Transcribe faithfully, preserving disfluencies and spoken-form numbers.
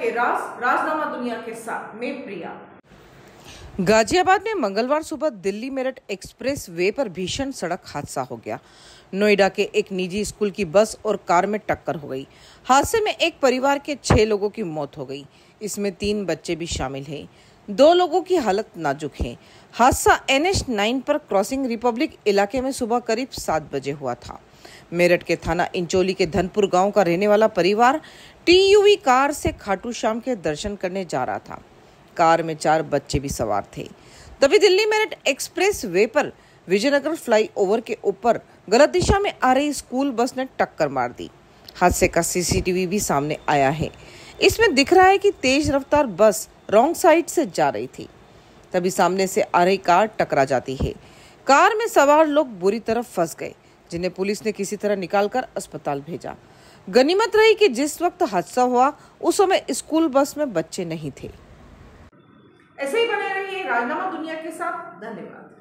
के राज राजनामा दुनिया के साथ मैं प्रिया। गाजियाबाद में मंगलवार सुबह दिल्ली मेरठ एक्सप्रेस वे पर भीषण सड़क हादसा हो गया। नोएडा के एक निजी स्कूल की बस और कार में टक्कर हो गई। हादसे में एक परिवार के छह लोगों की मौत हो गई। इसमें तीन बच्चे भी शामिल हैं। दो लोगों की हालत नाजुक है। हादसा एन एच नौ पर क्रॉसिंग रिपब्लिक इलाके में सुबह करीब सात बजे हुआ था। मेरठ के थाना इंचोली के धनपुर गांव का रहने वाला परिवार टी यू वी कार से खाटू श्याम के दर्शन करने जा रहा था। कार में चार बच्चे भी सवार थे। तभी दिल्ली मेरठ एक्सप्रेस वे पर विजयनगर फ्लाईओवर के ऊपर गलत दिशा में आ रही स्कूल बस ने टक्कर मार दी। हादसे का सी सी टी वी भी सामने आया है। इसमें दिख रहा है कि तेज रफ्तार बस रॉन्ग साइड से जा रही थी। तभी सामने से आ रही कार टकरा जाती है। कार में सवार लोग बुरी तरह फंस गए, जिन्हें पुलिस ने किसी तरह निकालकर अस्पताल भेजा। गनीमत रही कि जिस वक्त हादसा हुआ उस समय स्कूल बस में बच्चे नहीं थे। ऐसे ही बने रहिए राजनामा दुनिया के साथ। धन्यवाद।